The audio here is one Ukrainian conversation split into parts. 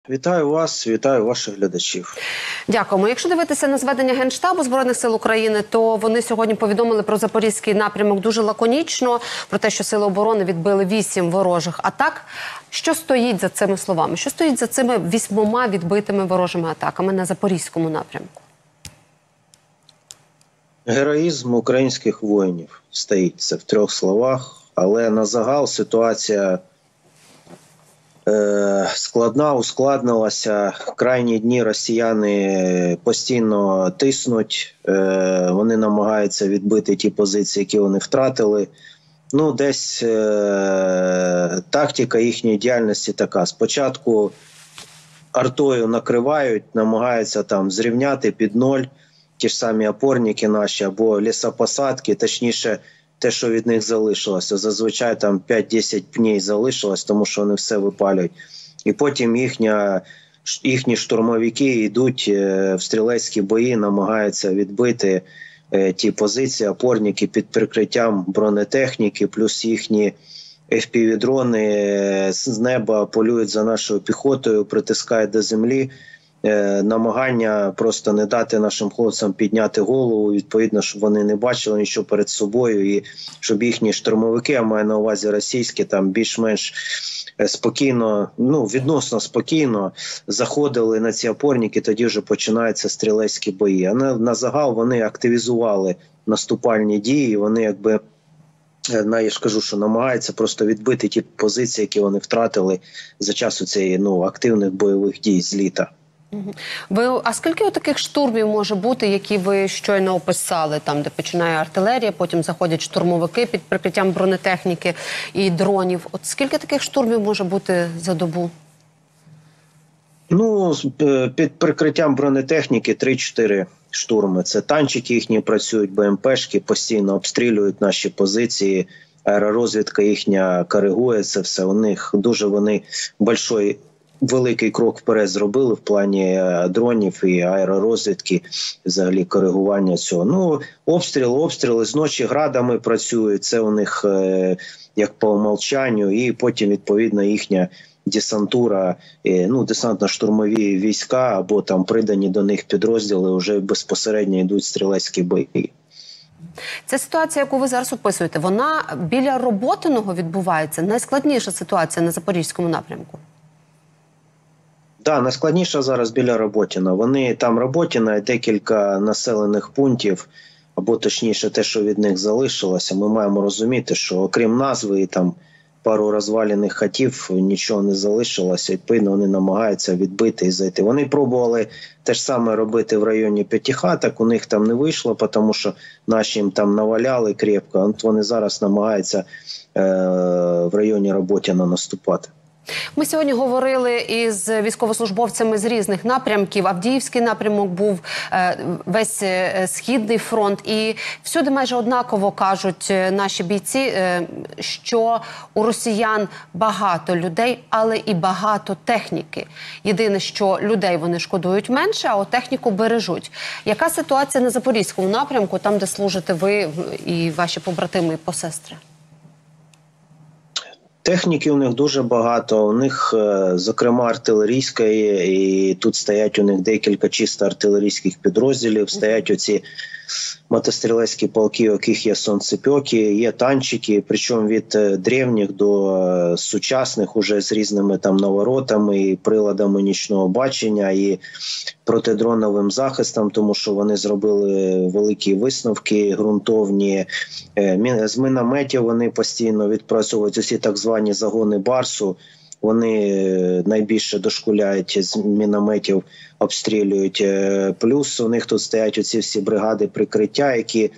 Вітаю вас, вітаю ваших глядачів. Дякуємо. Якщо дивитися на зведення Генштабу Збройних сил України, то вони сьогодні повідомили про Запорізький напрямок дуже лаконічно, про те, що Сили оборони відбили 8 ворожих атак. Що стоїть за цими словами? Що стоїть за цими 8 відбитими ворожими атаками на Запорізькому напрямку? Героїзм українських воїнів стоїть. Це в 3 словах, але на загал ситуація складна, ускладнилася. Крайні дні росіяни постійно тиснуть, вони намагаються відбити ті позиції, які вони втратили. Ну, десь тактика їхньої діяльності така. Спочатку артою накривають, намагаються там зрівняти під ноль ті ж самі опорники наші або лісопосадки, точніше, те, що від них залишилося. Зазвичай там 5-10 пнів залишилось, тому що вони все випалюють. І потім їхні штурмовики йдуть в стрілецькі бої, намагаються відбити ті позиції, опорники під прикриттям бронетехніки, плюс їхні FPV-дрони з неба полюють за нашою піхотою, притискають до землі. Намагання просто не дати нашим хлопцям підняти голову, відповідно, щоб вони не бачили нічого перед собою, і щоб їхні штурмовики, я маю на увазі російські, там більш-менш спокійно, ну, відносно спокійно заходили на ці опорники, тоді вже починаються стрілецькі бої. А на загал вони активізували наступальні дії, вони якби, я ж кажу, що намагаються просто відбити ті позиції, які вони втратили за часу цієї активних бойових дій з літа. А скільки таких штурмів може бути, які ви щойно описали, там, де починає артилерія, потім заходять штурмовики під прикриттям бронетехніки і дронів? От скільки таких штурмів може бути за добу? Ну, під прикриттям бронетехніки 3-4 штурми. Це танчики їхні працюють, БМПшки постійно обстрілюють наші позиції, аеророзвідка їхня коригує це все. У них дуже вони великий крок вперед зробили в плані дронів і аеророзвідки, взагалі коригування цього. Ну, обстріли, з ночі градами працюють, це у них як по умовчанню, і потім, відповідно, їхня десантура, десантно-штурмові війська або там придані до них підрозділи вже безпосередньо йдуть стрілецькі бої. Ця ситуація, яку ви зараз описуєте, вона біля Роботиного відбувається? Найскладніша ситуація на Запорізькому напрямку? Так, найскладніше зараз біля Роботіна. Вони там Роботіна і декілька населених пунктів, або точніше те, що від них залишилося. Ми маємо розуміти, що окрім назви і там пару розвалених хатів нічого не залишилося. Відповідно, вони намагаються відбити і зайти. Вони пробували те ж саме робити в районі П'ятихаток, у них там не вийшло, тому що наші їм там наваляли крепко. От вони зараз намагаються в районі Роботіна наступати. Ми сьогодні говорили із військовослужбовцями з різних напрямків. Авдіївський напрямок був, весь Східний фронт. І всюди майже однаково кажуть наші бійці, що у росіян багато людей, але і багато техніки. Єдине, що людей вони шкодують менше, а от техніку бережуть. Яка ситуація на Запорізькому напрямку, там, де служите ви і ваші побратими і посестри? Техніки у них дуже багато, у них, зокрема, артилерійська є, і тут стоять у них декілька чисто артилерійських підрозділів, стоять оці мотострілецькі полки, у яких є сонцепьоки, є танчики, причому від древніх до сучасних, уже з різними там наворотами і приладами нічного бачення, і протидроновим захистом, тому що вони зробили великі висновки ґрунтовні. З мінометів вони постійно відпрацьовують усі так звані загони Барсу. Вони найбільше дошкуляють з мінометів, обстрілюють. Плюс у них тут стоять оці всі бригади прикриття, які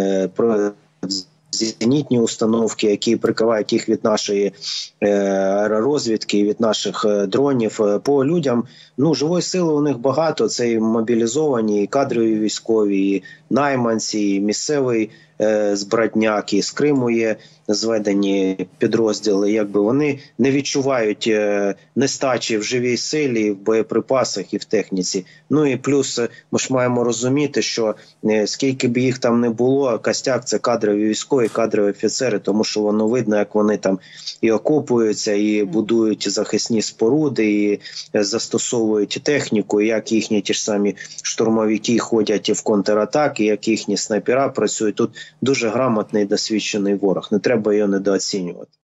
зенітні установки, які прикривають їх від нашої аеророзвідки, від наших дронів. По людям, живої сили у них багато, це і мобілізовані, і кадрові військові, і найманці, і місцевий збратняк, і з Криму є зведені підрозділи, якби вони не відчувають нестачі в живій силі, в боєприпасах і в техніці. Ну і плюс ми ж маємо розуміти, що скільки б їх там не було, костяк – це кадрові військові, кадрові офіцери, тому що воно видно, як вони там і окопуються, і будують захисні споруди, і застосовують техніку, як їхні ті ж самі штурмовики ходять в контратаки, як їхні снайпера працюють. Тут дуже грамотний, досвідчений ворог. Не треба його недооцінювати.